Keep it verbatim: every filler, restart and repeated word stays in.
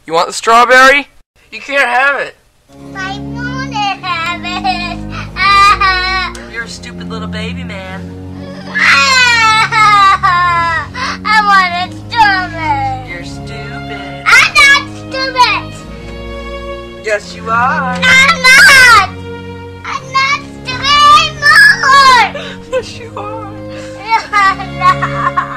You want the strawberry? You can't have it. I want to have it. You're a stupid little baby, man. I want a strawberry. You're stupid. I'm not stupid. Yes, you are. I'm not. I'm not stupid anymore. Yes, you are. I'm not.